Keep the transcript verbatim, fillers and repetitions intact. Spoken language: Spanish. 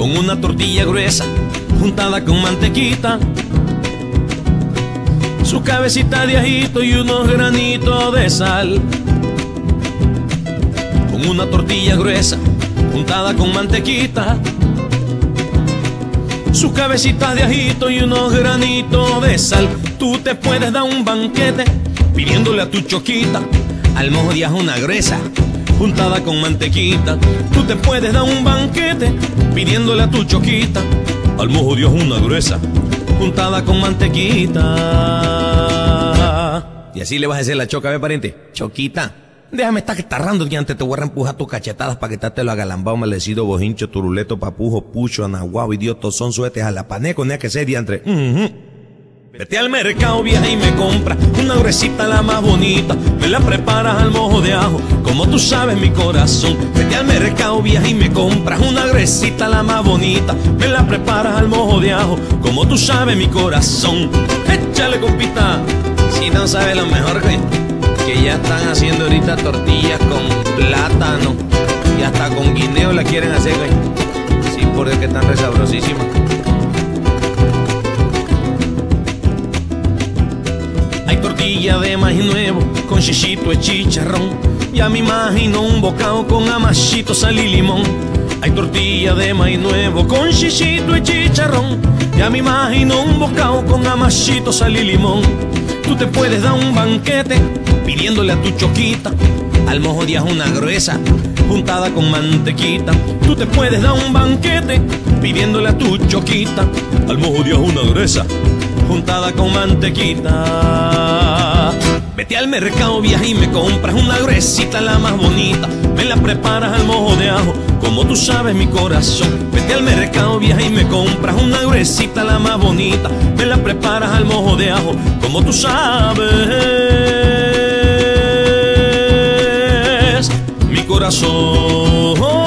con una tortilla gruesa juntada con mantequita, su cabecita de ajito y unos granitos de sal. Con una tortilla gruesa juntada con mantequita, sus cabecitas de ajito y unos granitos de sal. Tú te puedes dar un banquete pidiéndole a tu choquita al mojo de ajo una gruesa juntada con mantequita. Tú te puedes dar un banquete pidiéndole a tu choquita al mojo de ajo una gruesa juntada con mantequita. Y así le vas a decir a la choca: ve, pariente, choquita, déjame estar tarrando que antes te voy a empujar tus cachetadas para que te lo agalambado, malecido, bojincho, turuleto, papujo, pucho, anaguao, idioto, son suetes, jalapaneco, nea que se diantre. Uh -huh. Vete al mercado, vieja, y me compra una gruesita, la más bonita. Me la preparas al mojo de ajo, como tú sabes, mi corazón. Vete al mercado, vieja, y me compras una gruesita, la más bonita. Me la preparas al mojo de ajo, como tú sabes, mi corazón. Échale, compita, si no sabes lo mejor que, que ya están haciendo ahorita tortillas con plátano y hasta con guineo la quieren hacer, güey. Sí, porque que están re sabrosísimas. Tortilla de maíz nuevo con chichito de chicharrón. Ya me imagino un bocado con amachito, sal y limón. Hay tortilla de maíz nuevo con chichito de chicharrón. Ya me imagino un bocado con amachito, sal y limón. Tú te puedes dar un banquete pidiéndole a tu choquita al mojo de ajo una gruesa juntada con mantequita. Tú te puedes dar un banquete pidiéndole a tu choquita al mojo de ajo una gruesa juntada con mantequita. Vete al mercado, vieja, y me compras una gruesita, la más bonita. Me la preparas al mojo de ajo, como tú sabes, mi corazón. Vete al mercado, vieja, y me compras una gruesita, la más bonita. Me la preparas al mojo de ajo, como tú sabes, mi corazón.